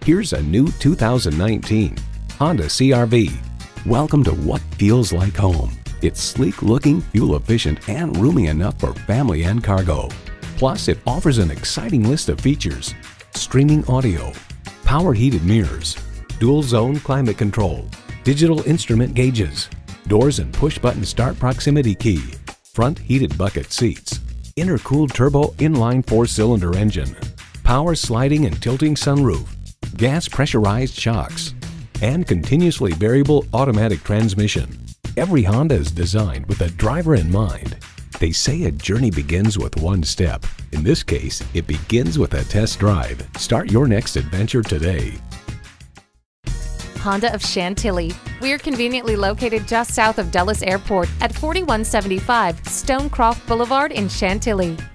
Here's a new 2019 Honda CR-V. Welcome to what feels like home. It's sleek looking, fuel efficient, and roomy enough for family and cargo. Plus, it offers an exciting list of features: streaming audio, power heated mirrors, dual zone climate control, digital instrument gauges, doors and push button start proximity key, front heated bucket seats, intercooled turbo inline 4-cylinder engine, power sliding and tilting sunroof, gas pressurized shocks, and continuously variable automatic transmission. Every Honda is designed with a driver in mind. They say a journey begins with one step. In this case, it begins with a test drive. Start your next adventure today. Honda of Chantilly. We're conveniently located just south of Dulles Airport at 4175 Stonecroft Boulevard in Chantilly.